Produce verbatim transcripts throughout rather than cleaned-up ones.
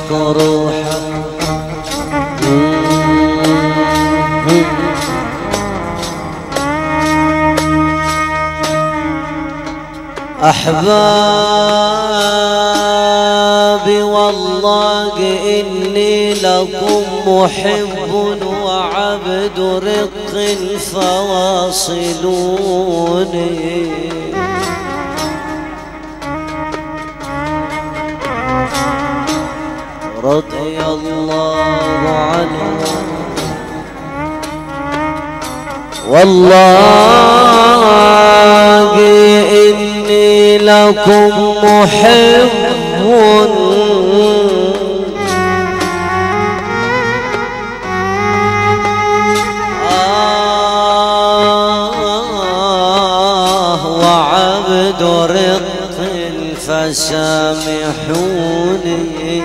روحك روحك أحبابي والله إني لكم محب وعبد رق فواصلوني رضي الله عنه والله إني لكم محب آه وعبد رق فسامحوني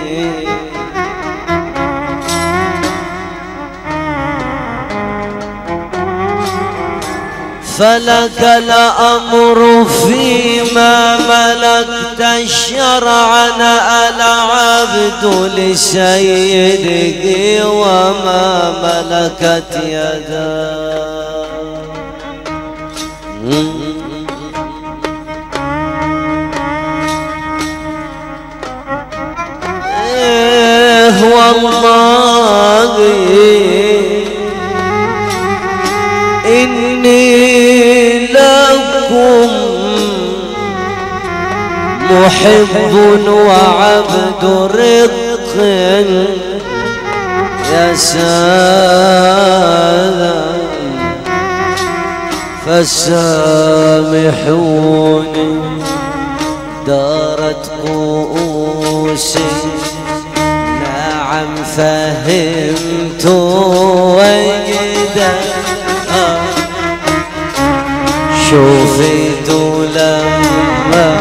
فلك الأمر فيما ملكت الشرع العبد لسيده وما ملكت يداه إيه والله إني لكم محب وعبد رق يا سلام فسامحوني دارت كؤوسي نعم فهمت وجدا شوفيت لما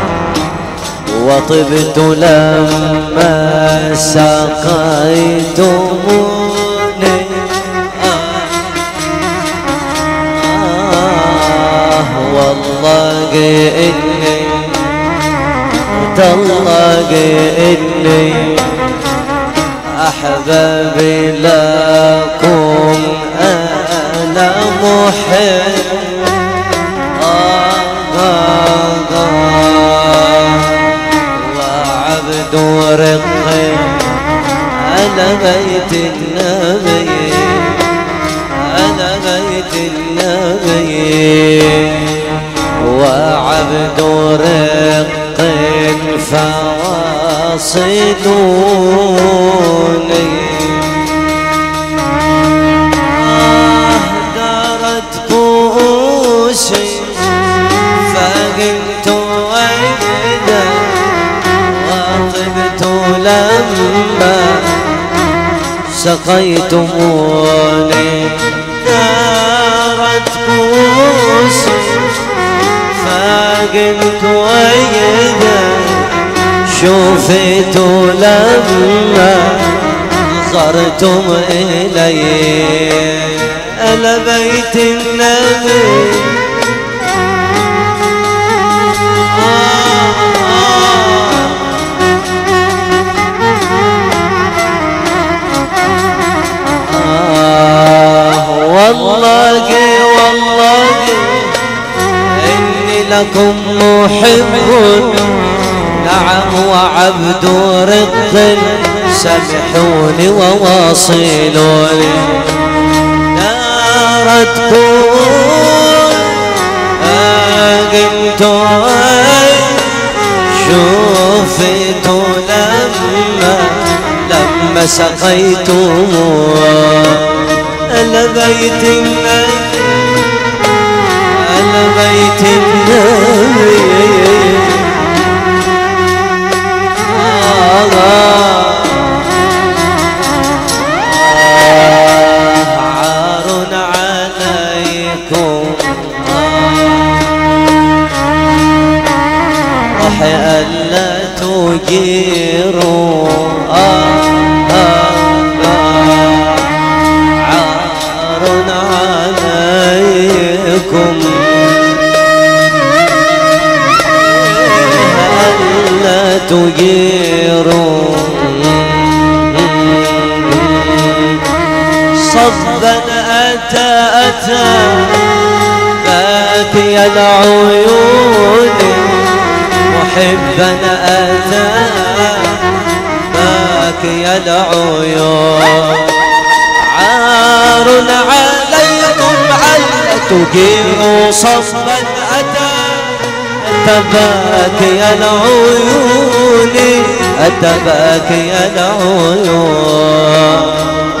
وطبت لما سقيتموني آه والله إني تالله إني أحبابي لكم أنا محب وعبد رق على بيت النبي على بيت النبي وعبد رق فواصلوني آه دارت كؤوسي فقمت وجدا وطبت لما سقيتموني دارت كؤوسي فقمت وجدا شوفت لما نظرتم إلي إلى بيت النبي والله والله إني لكم محب نعم وعبد رق سامحوني وواصلوني دارتكم قمت شوفت لما لما سقيتم على بيت النبي على بيت النبي آه عار عليكم راح ألا تجيروا صبا أتى أتى باكي العيون محبا أتى باكي العيون عار عليكم على تجيروا صبا أتى أتى باكي العيون أتى باكي العيون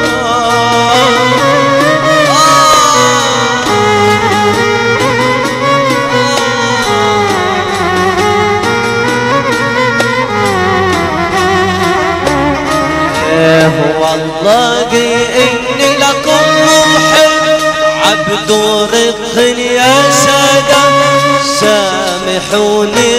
والله إني لكم محب عبد رق يا سادة سامحوني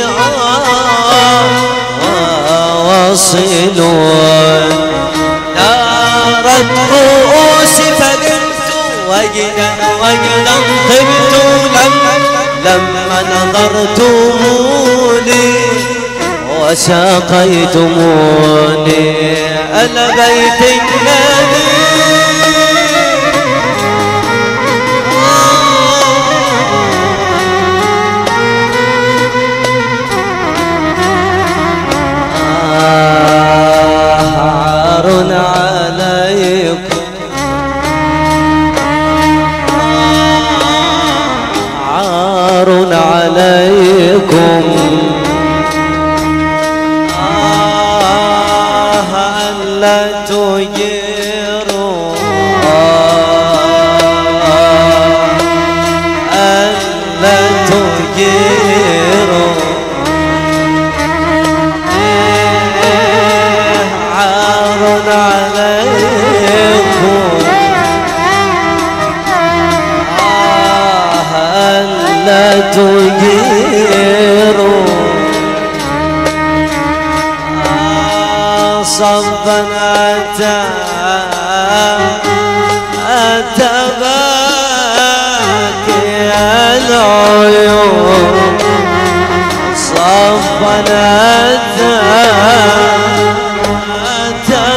واصلون دارت رؤوسي فقمت وجدا وجدا طبت لما نظرتموني وساقيتموني أنا بيت النبي عار عليكم عار عليكم لا تجيروا ألا تجيروا عار عليكم ألا تجيروا صبا أتى أتى باكي العيون صبا أتى أتى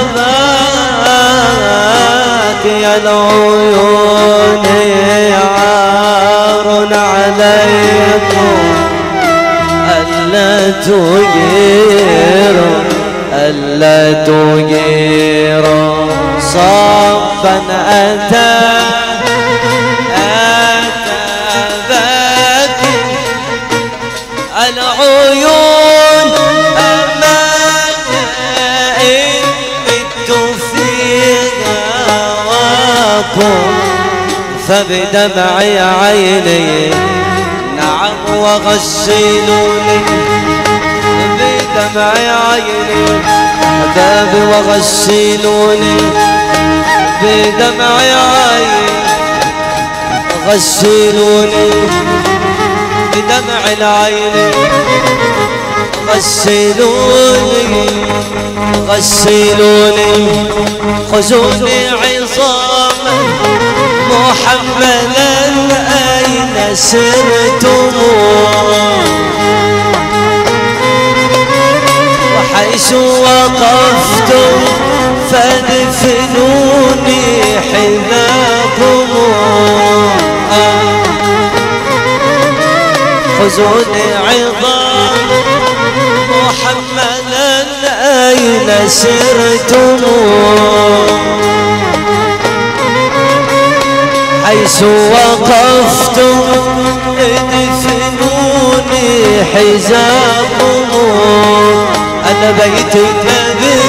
باكي العيون عار عليكم ألا تجيروا ألا تجيروا صبا أتى أتى باكي العيون أمان إن مت في هواكم فبدمع عيني نعم وغسلوني بدمع عيني أحبابي وغسلوني بدمع عيني غسلوني بدمع العين غسلوني غسلوني خذوني عظاما محملا أين سرتم وحيث وقفتم فادفنوني حذاكم خذوني عظام محملا أين سرتم حيث وقفتم ادفنوني حذاكم أنا بيت النبي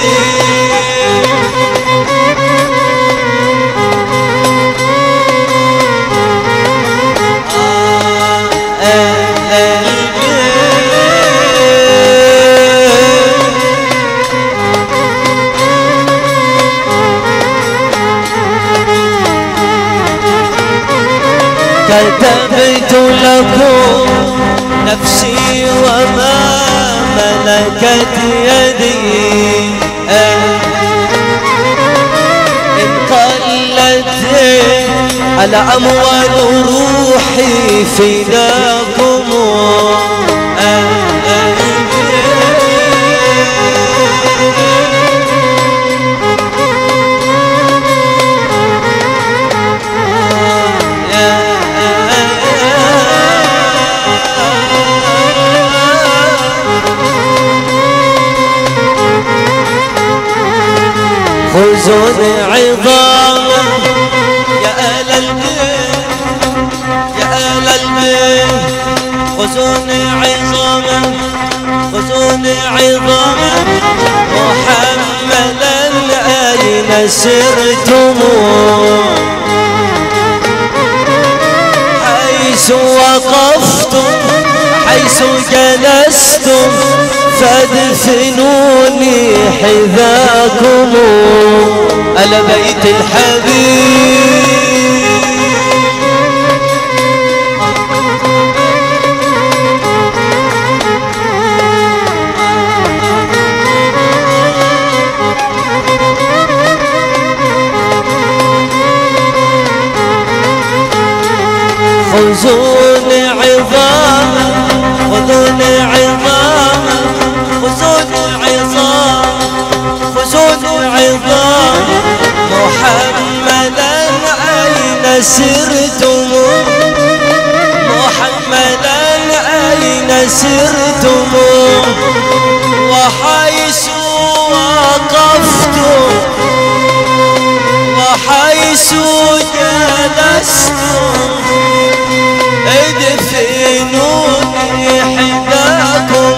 كتبت لكم نفسي وما ملكت يدي إن قلت الأموال روحي فداكم خزون عظام يا أهل البيت يا أهل البيت خزون عظام خزون عظام محملا أين سرتم حيث وقفتم حيث جلستم فادفنوني حذاكم على بيت الحبيب خزون عظام خذون عظام خزون عظام خزون عظام محملا أين سرتم محملا أين سرتم وحيث وقفتم وحيث جلستم ادفنوني حذاكم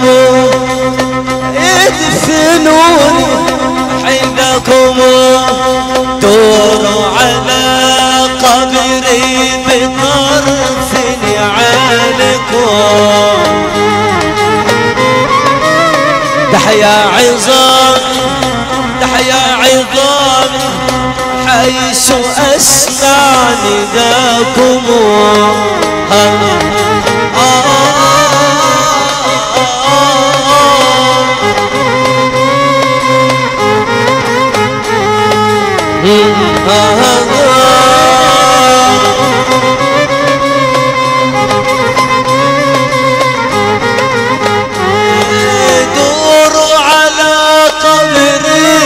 ادفنوني حذاكم دوروا على قبري بطرف نعالكم تحيا عظام تحيا عظام حيث أسمع نداكم دوروا على قبري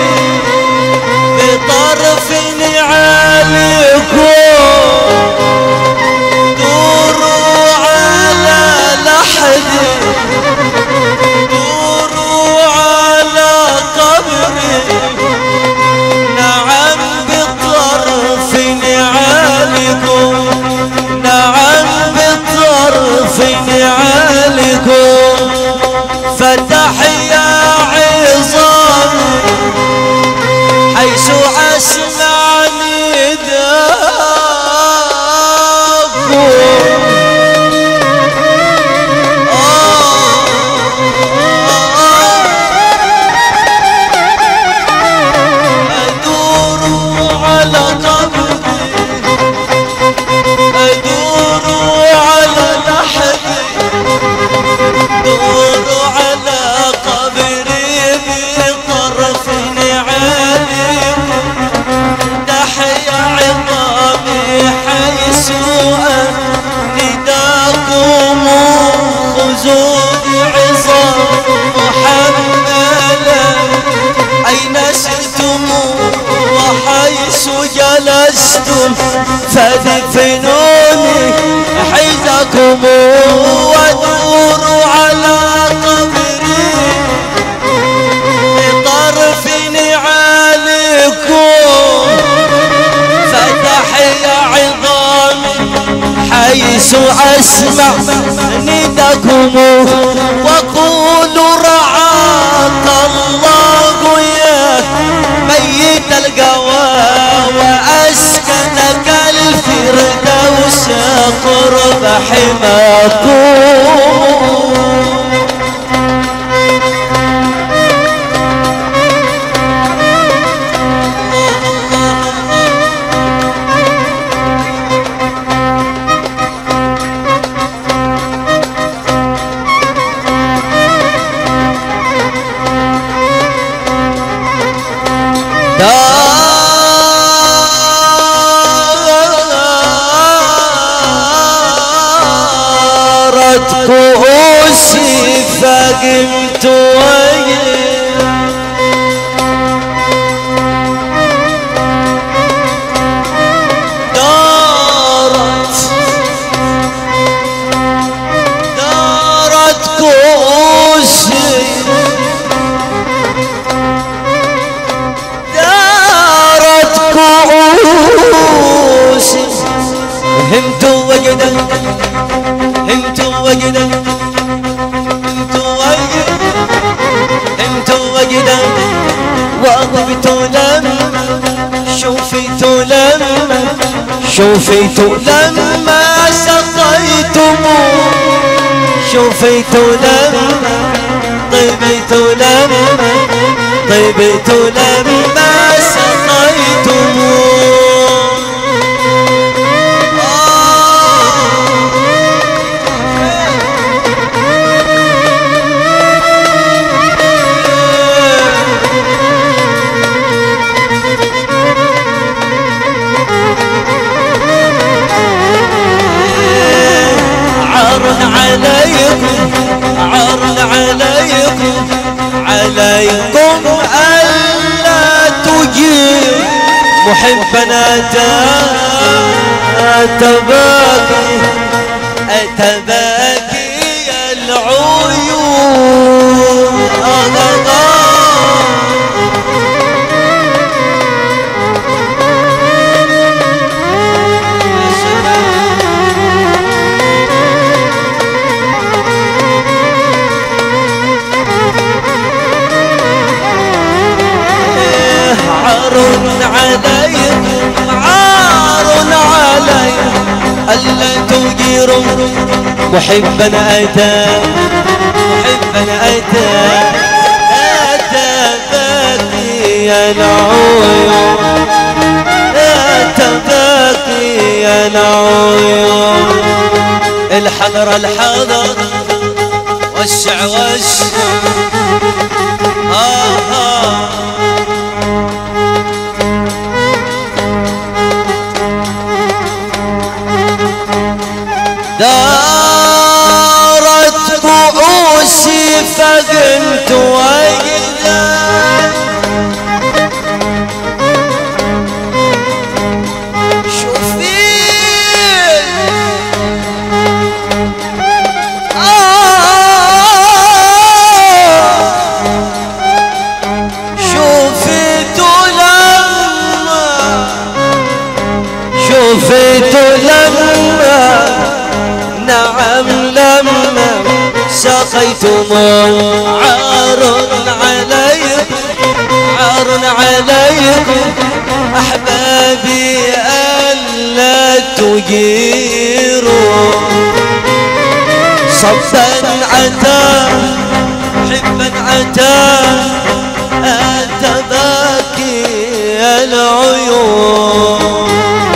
بطرف نعالكم دوروا على لحدي دوروا على قبري نعم بطرف نعالكم نعم بطرف نعالكم فتحيا عظام حيث أسمع نداءكم أدور على قبري أدور على لحدي دور على قبري بطرف نعالكم تحيا عظامي حيث نداكم خزون عظام محملا أين سرتم وحيث جلستم فادفنوني حيثكم ودوروا على قبري بطرف نعالكم فتحيا عظامي حيث أسمع نداكم وقولوا رعاك الله يا ميت القوى وأسكنك الفردوس قرب حماكم دارت كؤوسي فقمت وجهي دارت دارت كؤوسي شوفيتوا لما شوفيتوا لما شوفيتوا لما سقيتموه شوفيتوا لما طيبيتوا لما طيبيتوا لما سقيتموه عليكم عليكم ألا تجيب محبا أتباكي أتباكي العيون عليكم عار عليكم ألا تجيروا محبا أتى محبا أتى أتى باقي العيون أتى باقي العيون الحضر الحضر وسع وسع آه آه دارت كؤوسي فقلت وإذا شوفي آه شوفيت لما شوفيت لما نعم لما سقيتم عار عليكم عار عليكم أحبابي ألا تجيروا صبا عتا حبا عتا أتباكي العيون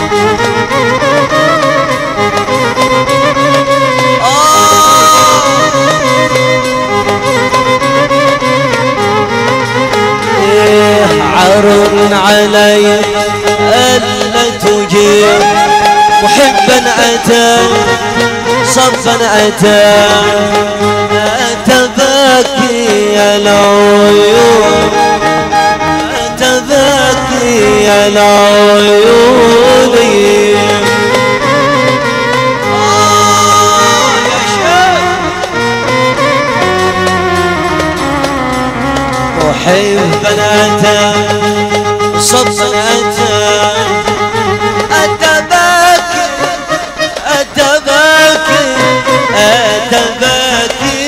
عار علي ألا تجيب محبا أتى صبا أتى أتباكي العيون أتباكي العيون محبا أتى صبا أتى أتباكي أتباكي أتباكي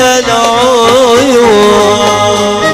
العيون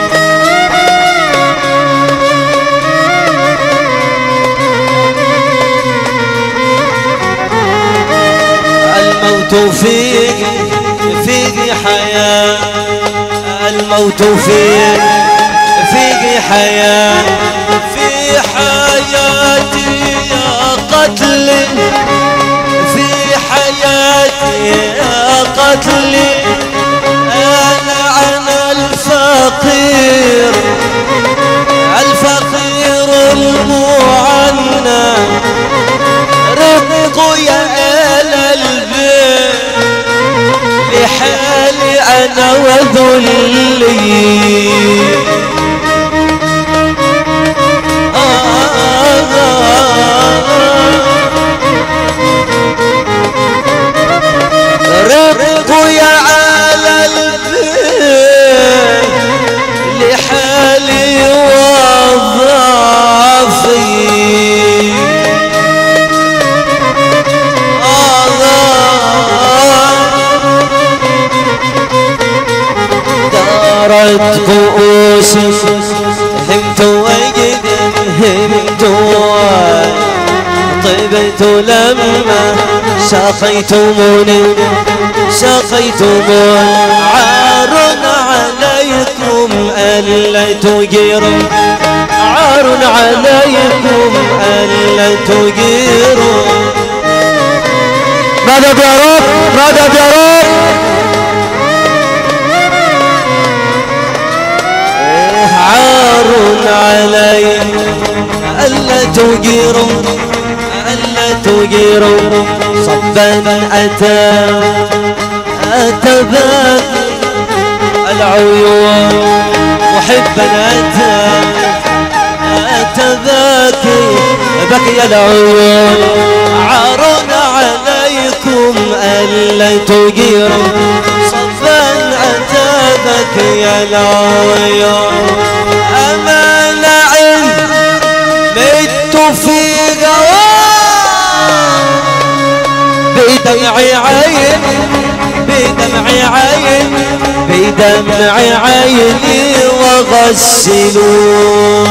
الموت فيك فيك حياة الموت فيك فيك حياة في حياتي يا قتل في حياتي يا قتل أنا أنا الفقير الفقير المعنى رق يا أهل البيت لحالي أنا وذلي وقد انهمتوا طيبت لما سقيتموني سقيتموني عار عليكم ألا تجيروا عار عليكم ألا تجيروا مدد يا رب مدد يا رب عار عليكم ألا تجيروا ألا تجيروا صبا أتى أتى باكي العيون محبا أتى أتى باكي بكي العيون عار عليكم ألا تجيروا صبا أتى بكي العيون أما لعن مت في بدمع عين بدمع عين بدمع عيني وغسلوا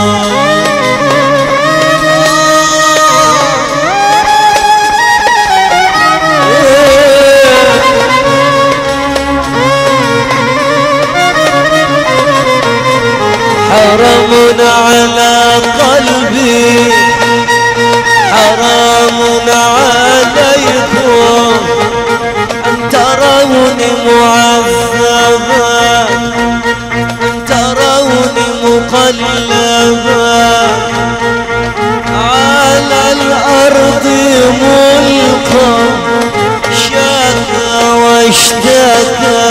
حرام على قلبي حرام عليكم أن تروني معذبا أن تروني مقلبا على الأرض ملقا شكا واشتكى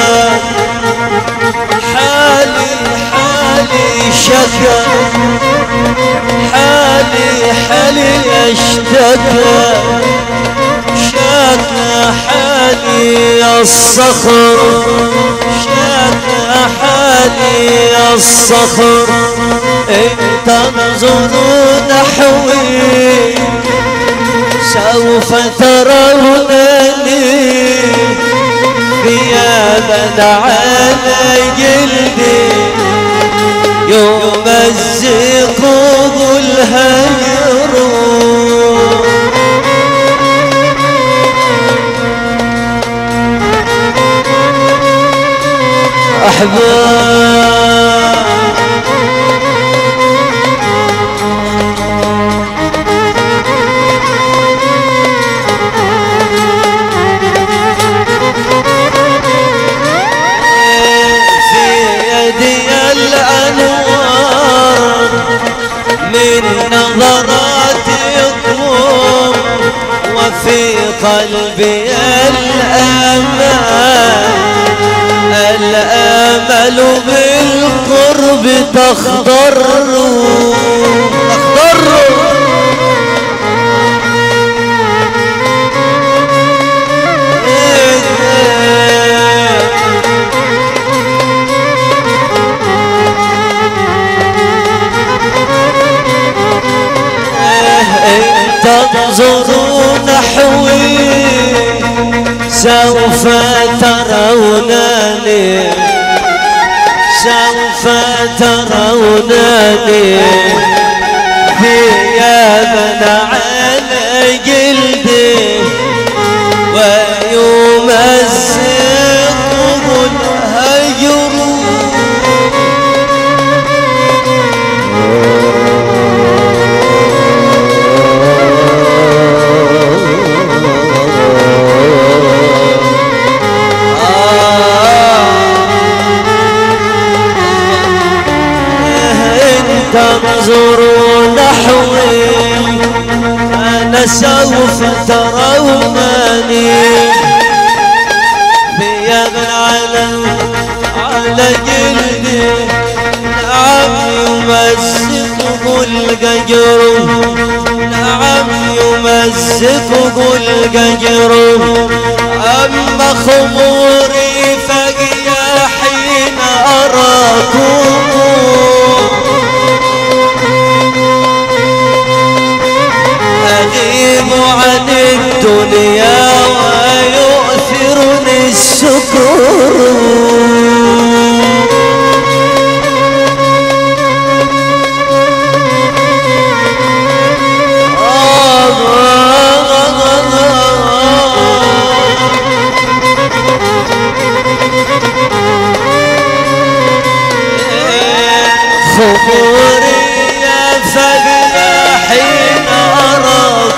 حالي حالي شكا حالي حالي اشتكى شكى حالي الصخر شكى حالي الصخر إن تنظروا نحوي سوف ترونني ثيابا على جلدي يمزقه الهجر أحباب في يدي الأنوار من نظراتكم وفي قلبي الأمان الأمل بالقرب تخضر تخضر تنظروا نحوي سوف ترونني سوف ترونني ثيابا على جلدي ويمزقه الهجر تنظروا نحوي أنا سوف ترونني ثيابا على على جلدي نعم يمزقه القجر نعم يمزقه القجر أما خموري فهي حين أراكم أغيب عن الدنيا ويؤثرني السكر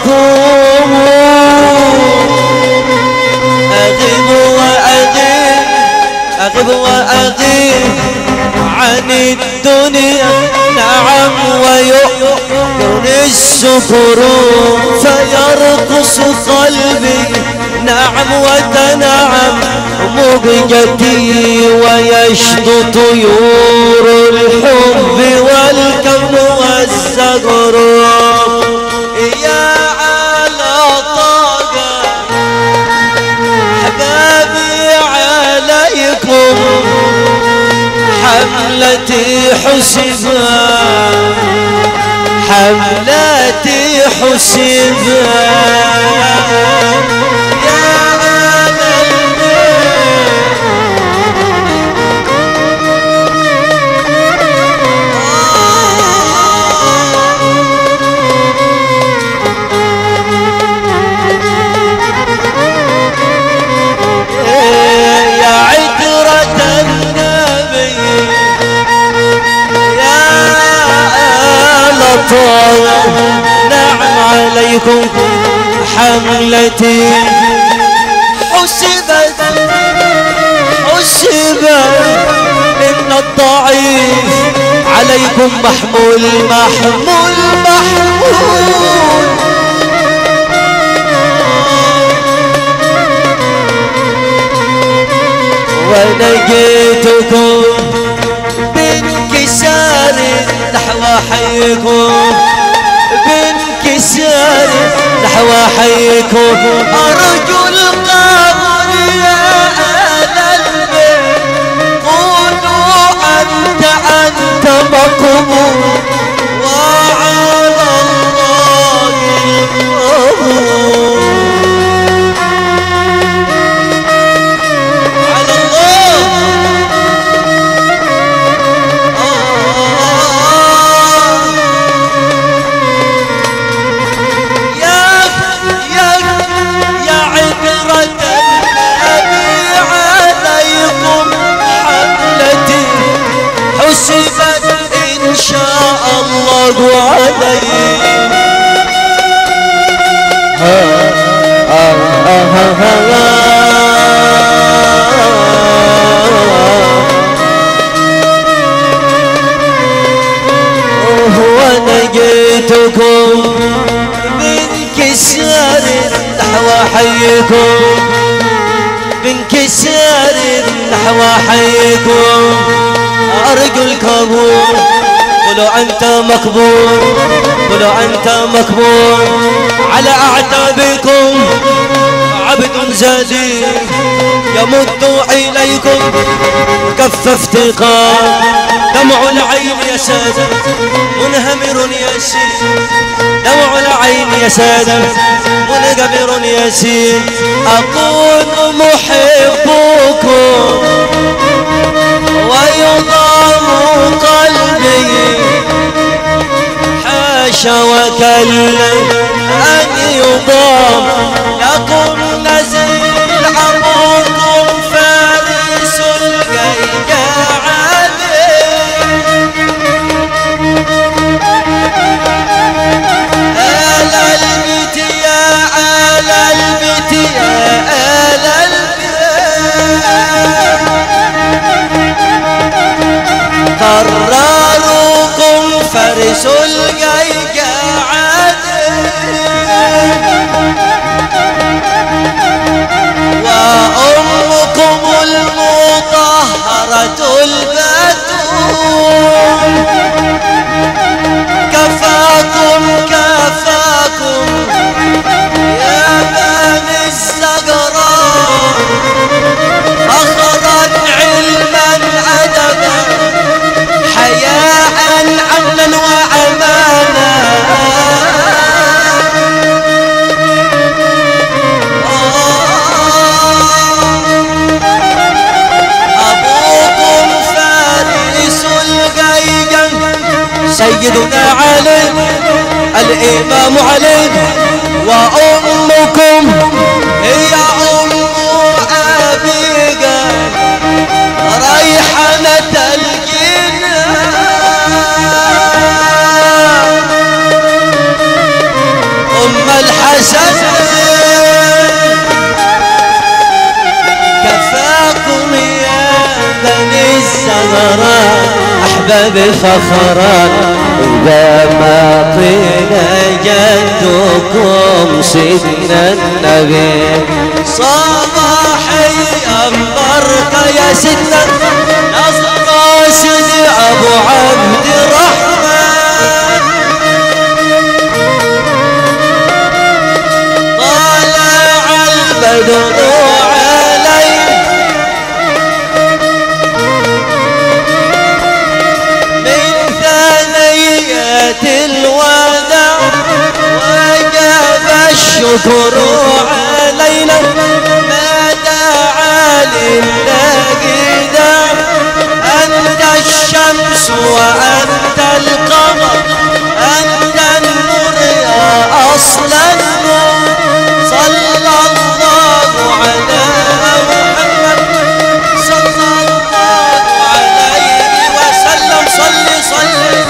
أغيب وأغيب أغيب وأغيب عن الدنيا نعم ويؤمن السكر فيرقص قلبي نعم وتنعم مبجتي ويشدو طيور الحب والكون والزهر يا على طاقة حبابي عليكم حملتي حسبا حملتي حسبا يا نعم عليكم حملتي حسبت حسبت إن الضعيف عليكم محمول محمول محمول ونجيتكم بانكسار نحو حيكم بانكسار نحو حيكم أرجو القبر يا أهل البيت قولوا أنت أنت مقبول وعلى الله القبول على الله حسبت إن شاء الله علي ونجيتكم بانكسار نحو حيكم بانكسار نحو حيكم أرجو القبول قولوا أنت مقبول قولوا أنت مقبول على أعتابكم عبد زليل يمد إليكم كف افتقار دمع العين يا سادة منهمر يسير دمع العين يا سادة منهمر يسير أكون محبكم ويضام قلبي حاشا وكلا أن يضام لكم نزيل أبوكم فارس الجيجان آل البيت يا آل البيت يا آل البيت قراركم فرس الجيجان وأمكم المطهرة البتول كفاكم كفاكم يا بني الزقراء فخرا علما أدبا حياء عدلا وأمانا أبوكم فارس الجيجان سيدنا علي الإمام علي وأمكم هي أم أبيك ريحانة الجنان أم الحق بفخرا إذا ما طيل جدكم سيدنا النبي. صباحي أنبرك يا سيدنا نصر سيدي أبو عبد الرحمن. طالع البدر الوداع وجب الشكر علينا ما دعا لله داع. أنت الشمس وأنت القمر أنت النور يا أصل النور. صلى الله على محمد صلى الله عليه وسلم. صل صل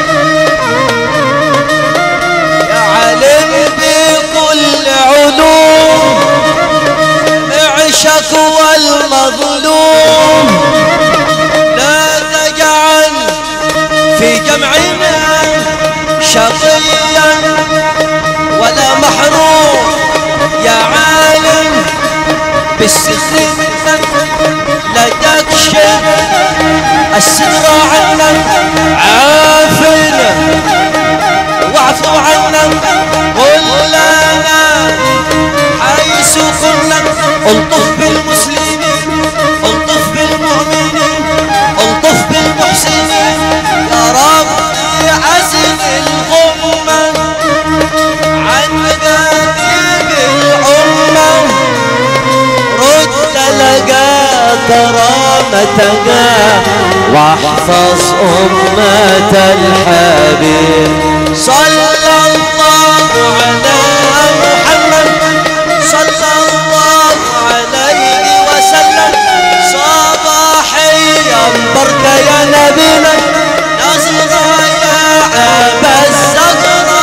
شكوى المظلوم. لا تجعل في جمعنا شقيا ولا محروم يا عالم بالسر. لا تكشف الستر عنا عافنا واعف عنا. قل لنا حيث كنا الطف بالمسلمين الطف بالمؤمنين الطف بالمحسنين. يا ربي عزل الغمة عن قديم الأمة. رد لقى كرامتنا واحفظ أمة الحبيب. صلى الله على محمد صلى الله عليه وسلم. صباحي أنبرك يا نبينا نصر يا أبا الزهراء.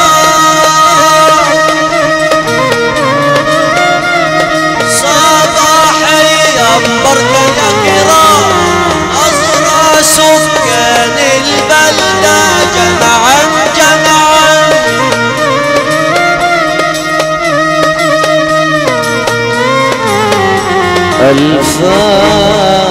صباحي أنبرك يا كرام نصر سكان البلدة جمعا جمعا. الفاتحة.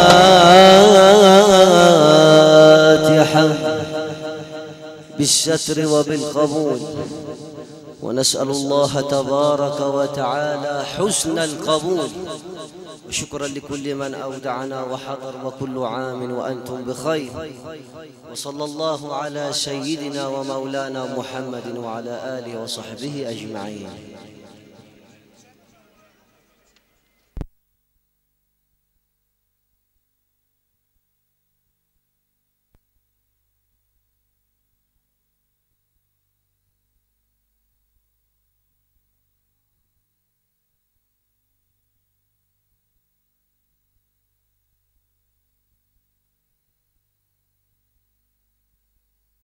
بالستر وبالقبول. ونسأل الله تبارك وتعالى حسن القبول. وشكرا لكل من أودعنا وحضر وكل عام وأنتم بخير. وصلى الله على سيدنا ومولانا محمد وعلى آله وصحبه أجمعين.